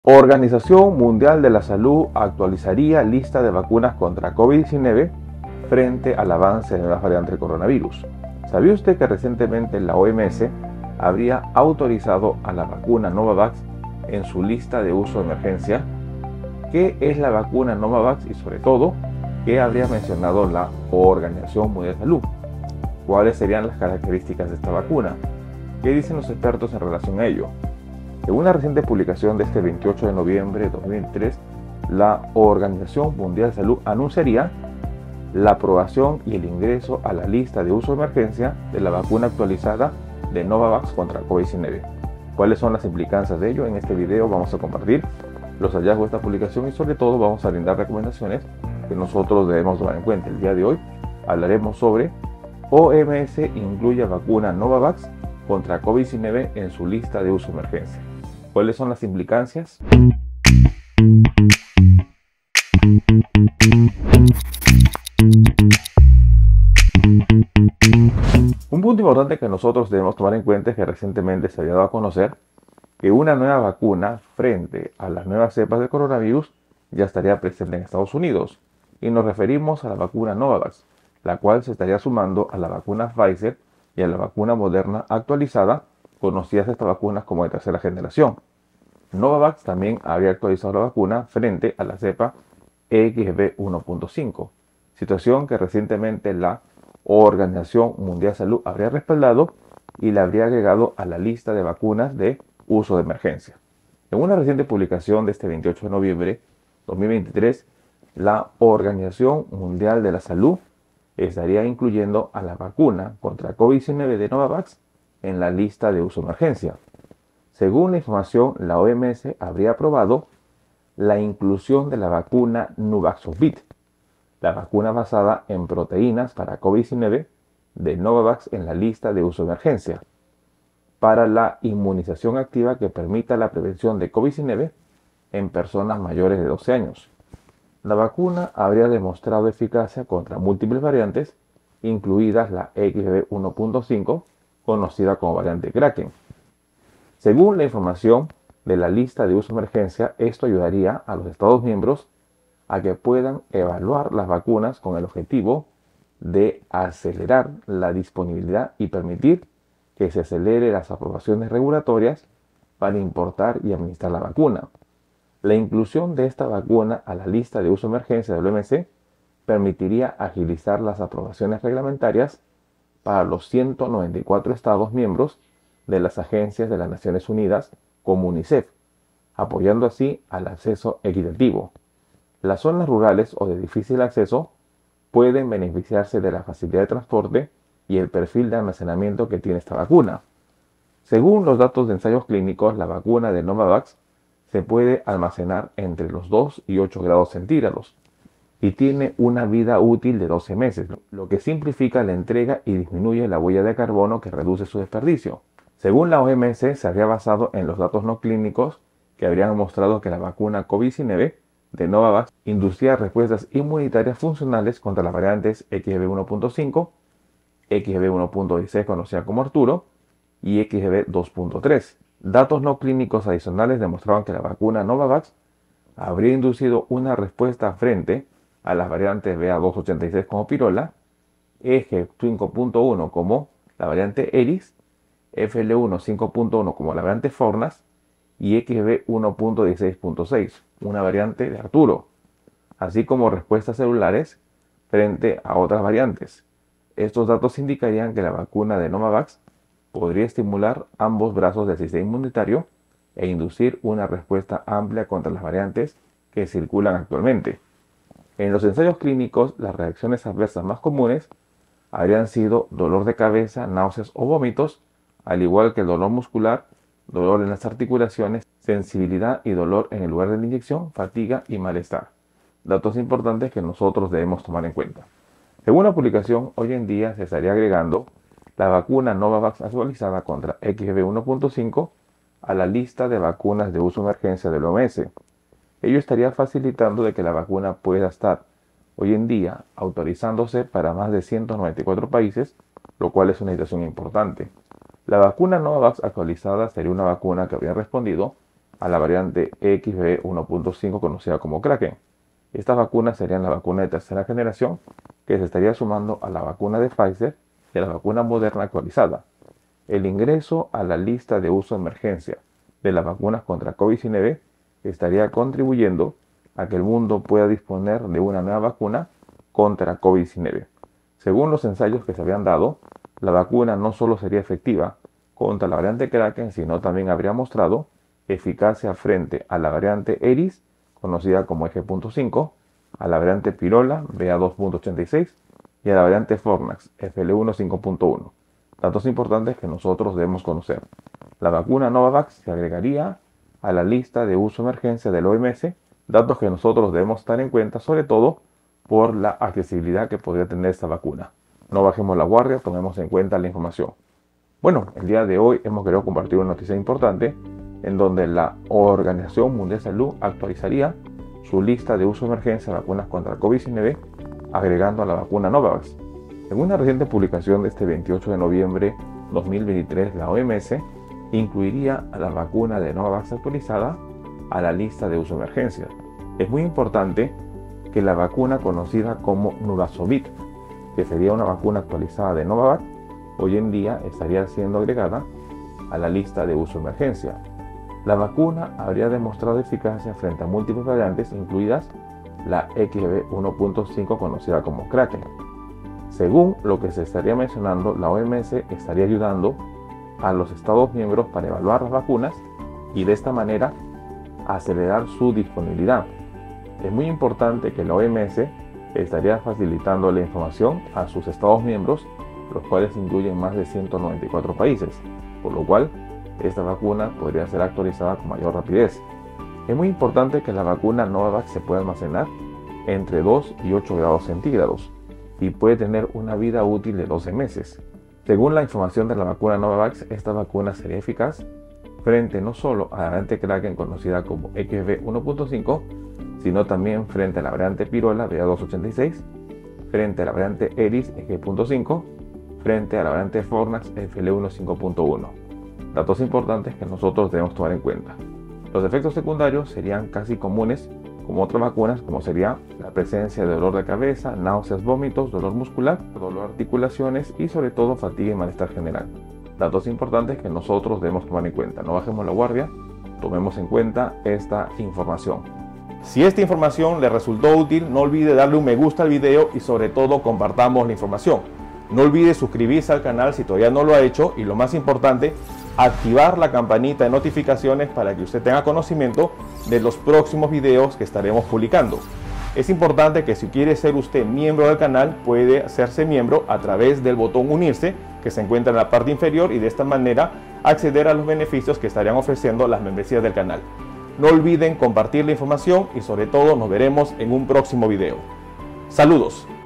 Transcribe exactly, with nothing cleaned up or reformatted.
Organización Mundial de la Salud actualizaría lista de vacunas contra COVID diecinueve frente al avance de nuevas variantes del coronavirus. ¿Sabía usted que recientemente la O M S habría autorizado a la vacuna Novavax en su lista de uso de emergencia? ¿Qué es la vacuna Novavax y sobre todo, qué habría mencionado la Organización Mundial de la Salud? ¿Cuáles serían las características de esta vacuna? ¿Qué dicen los expertos en relación a ello? En una reciente publicación de este veintiocho de noviembre de dos mil veintitrés, la Organización Mundial de Salud anunciaría la aprobación y el ingreso a la lista de uso de emergencia de la vacuna actualizada de Novavax contra COVID diecinueve. ¿Cuáles son las implicancias de ello? En este video vamos a compartir los hallazgos de esta publicación y sobre todo vamos a brindar recomendaciones que nosotros debemos tomar en cuenta. El día de hoy hablaremos sobre O M S incluye vacuna Novavax contra COVID diecinueve en su lista de uso de emergencia. ¿Cuáles son las implicancias? Un punto importante que nosotros debemos tomar en cuenta es que recientemente se había dado a conocer que una nueva vacuna frente a las nuevas cepas de coronavirus ya estaría presente en Estados Unidos. Y nos referimos a la vacuna Novavax, la cual se estaría sumando a la vacuna Pfizer y a la vacuna Moderna actualizada, conocidas estas vacunas como de tercera generación. Novavax también habría actualizado la vacuna frente a la cepa X B uno punto cinco, situación que recientemente la Organización Mundial de Salud habría respaldado y la habría agregado a la lista de vacunas de uso de emergencia. En una reciente publicación de este veintiocho de noviembre de dos mil veintitrés, la Organización Mundial de la Salud estaría incluyendo a la vacuna contra COVID diecinueve de Novavax en la lista de uso de emergencia. Según la información, la O M S habría aprobado la inclusión de la vacuna Nuvaxovid, la vacuna basada en proteínas para COVID diecinueve de Novavax en la lista de uso de emergencia, para la inmunización activa que permita la prevención de COVID diecinueve en personas mayores de doce años. La vacuna habría demostrado eficacia contra múltiples variantes, incluidas la X B uno punto cinco, conocida como variante Kraken. Según la información de la lista de uso de emergencia, esto ayudaría a los Estados miembros a que puedan evaluar las vacunas con el objetivo de acelerar la disponibilidad y permitir que se acelere las aprobaciones regulatorias para importar y administrar la vacuna. La inclusión de esta vacuna a la lista de uso de emergencia del O M S permitiría agilizar las aprobaciones reglamentarias para los ciento noventa y cuatro Estados miembros de las agencias de las Naciones Unidas como UNICEF, apoyando así al acceso equitativo. Las zonas rurales o de difícil acceso pueden beneficiarse de la facilidad de transporte y el perfil de almacenamiento que tiene esta vacuna. Según los datos de ensayos clínicos, la vacuna de Novavax se puede almacenar entre los dos y ocho grados centígrados y tiene una vida útil de doce meses, lo que simplifica la entrega y disminuye la huella de carbono que reduce su desperdicio. Según la O M S, se habría basado en los datos no clínicos que habrían mostrado que la vacuna COVID diecinueve de Novavax inducía respuestas inmunitarias funcionales contra las variantes X B uno punto cinco, X B uno punto dieciséis conocida como Arturo y X B dos punto tres. Datos no clínicos adicionales demostraban que la vacuna Novavax habría inducido una respuesta frente a las variantes B A dos ochenta y seis como Pirola, E G cinco punto uno como la variante Eris, F L uno cinco punto uno como la variante Fornas y X B uno punto dieciséis punto seis, una variante de Arturo, así como respuestas celulares frente a otras variantes. Estos datos indicarían que la vacuna de Novavax podría estimular ambos brazos del sistema inmunitario e inducir una respuesta amplia contra las variantes que circulan actualmente. En los ensayos clínicos, las reacciones adversas más comunes habrían sido dolor de cabeza, náuseas o vómitos, al igual que el dolor muscular, dolor en las articulaciones, sensibilidad y dolor en el lugar de la inyección, fatiga y malestar. Datos importantes que nosotros debemos tomar en cuenta. Según la publicación, hoy en día se estaría agregando la vacuna Novavax actualizada contra X B uno punto cinco a la lista de vacunas de uso de emergencia del O M S. Ello estaría facilitando de que la vacuna pueda estar hoy en día autorizándose para más de ciento noventa y cuatro países, lo cual es una situación importante. La vacuna Novavax actualizada sería una vacuna que habría respondido a la variante X B B uno punto cinco conocida como Kraken. Estas vacunas serían la vacuna de tercera generación que se estaría sumando a la vacuna de Pfizer y a la vacuna Moderna actualizada. El ingreso a la lista de uso de emergencia de las vacunas contra COVID diecinueve estaría contribuyendo a que el mundo pueda disponer de una nueva vacuna contra COVID diecinueve. Según los ensayos que se habían dado, la vacuna no solo sería efectiva contra la variante Kraken, sino también habría mostrado eficacia frente a la variante Eris, conocida como E G punto cinco, a la variante Pirola, B A dos punto ochenta y seis, y a la variante Fornax, F L uno cinco punto uno. Datos importantes que nosotros debemos conocer. La vacuna Novavax se agregaría a la lista de uso de emergencia del O M S, datos que nosotros debemos estar en cuenta, sobre todo por la accesibilidad que podría tener esta vacuna. No bajemos la guardia, tomemos en cuenta la información. Bueno, el día de hoy hemos querido compartir una noticia importante en donde la Organización Mundial de Salud actualizaría su lista de uso de emergencia de vacunas contra COVID diecinueve, agregando a la vacuna Novavax. En una reciente publicación de este veintiocho de noviembre de dos mil veintitrés, la O M S incluiría a la vacuna de Novavax actualizada a la lista de uso de emergencia. Es muy importante que la vacuna conocida como Nuvaxovid, que sería una vacuna actualizada de Novavax, hoy en día estaría siendo agregada a la lista de uso de emergencia. La vacuna habría demostrado eficacia frente a múltiples variantes, incluidas la X B B uno punto cinco conocida como Kraken. Según lo que se estaría mencionando, la O M S estaría ayudando a los Estados miembros para evaluar las vacunas y de esta manera acelerar su disponibilidad. Es muy importante que la O M S estaría facilitando la información a sus Estados miembros, los cuales incluyen más de ciento noventa y cuatro países, por lo cual esta vacuna podría ser actualizada con mayor rapidez. Es muy importante que la vacuna Novavax se pueda almacenar entre dos y ocho grados centígrados y puede tener una vida útil de doce meses. Según la información de la vacuna Novavax, esta vacuna sería eficaz frente no solo a la variante Kraken conocida como X B B uno punto cinco, sino también frente a la variante Pirola B A dos ochenta y seis, frente a la variante Eris E G punto cinco, frente a la variante Fornax F L uno cinco punto uno. Datos importantes que nosotros debemos tomar en cuenta. Los efectos secundarios serían casi comunes como otras vacunas, como sería la presencia de dolor de cabeza, náuseas, vómitos, dolor muscular, dolor de articulaciones y sobre todo fatiga y malestar general. Datos importantes que nosotros debemos tomar en cuenta. No bajemos la guardia, tomemos en cuenta esta información. Si esta información le resultó útil, no olvide darle un me gusta al video y sobre todo compartamos la información. No olvide suscribirse al canal si todavía no lo ha hecho y lo más importante, activar la campanita de notificaciones para que usted tenga conocimiento de los próximos videos que estaremos publicando. Es importante que si quiere ser usted miembro del canal, puede hacerse miembro a través del botón unirse que se encuentra en la parte inferior y de esta manera acceder a los beneficios que estarían ofreciendo las membresías del canal. No olviden compartir la información y sobre todo nos veremos en un próximo video. Saludos.